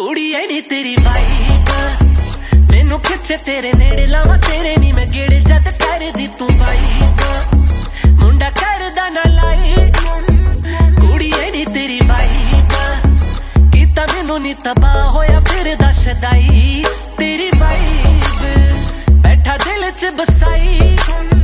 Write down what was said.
कुड़िए नी तेरी वाइब मैनू खिचे तेरे नेड़े लावा तेरे नी मैं गेड़े जद कर दी तू वाइब मुंडा करदा ना लाई कुड़िए नी तेरी वाइब कीता मैनू नी तबाह होया फिर दशदाई तेरी वाइब बैठा दिल च बसाई